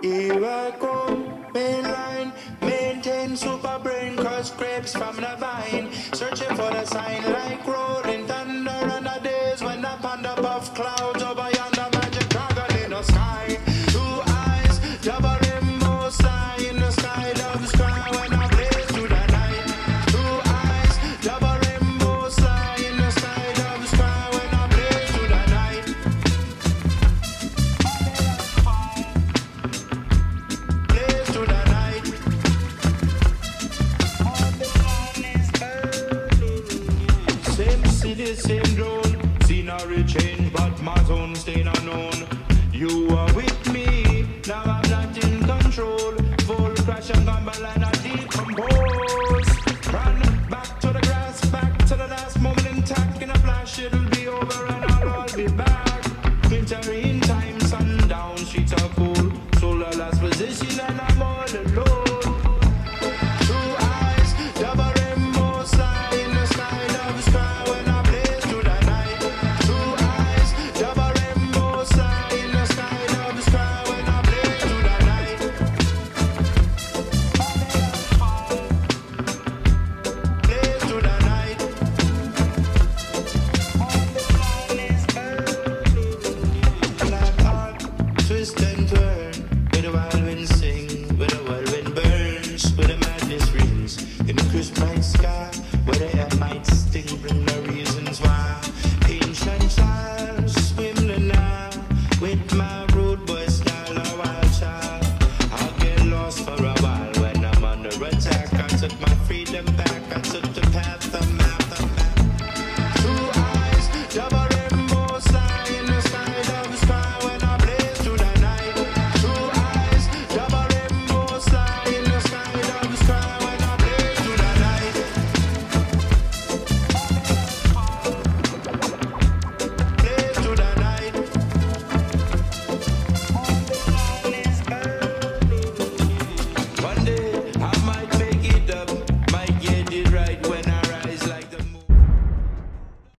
Here I come, mainline, maintain super brain, cause grapes from the vine. Searching for the sign like rolling thunder on the days when I pond above clouds over yonder magic dragon in the sky. Two eyes, double rainbow sign in the sky, love sky when I blaze through the night. Two eyes, double rainbow sign in the sky, love sky when I blaze through the night. Blaze through the night. Same city, same drone, scenery change, but my zone staying unknown. You are with me, now I'm not in control. Full crash and gamble and I decompose. Run back to the grass, back to the last moment intact. In a flash it'll be over and I'll all be back. Winter in time, sundown, streets are cool. Solar last position and I'm all alone. Two eyes, double rainbow sign in the sky, love sky when I blaze through the night. Two eyes, double rainbow sign in the sky, love sky when I blaze through the night. Blaze through the night. Black heart, twist and turn, with the wild wind sing, with the whirlwind burns, with the madness rings, in the crisp night sky, where the air might sting, bring the reasons why. Ancient child, swim the Nile, with my rude boy style, a wild child. I'll get lost for a while when I'm under attack. I took my freedom back, I took the path of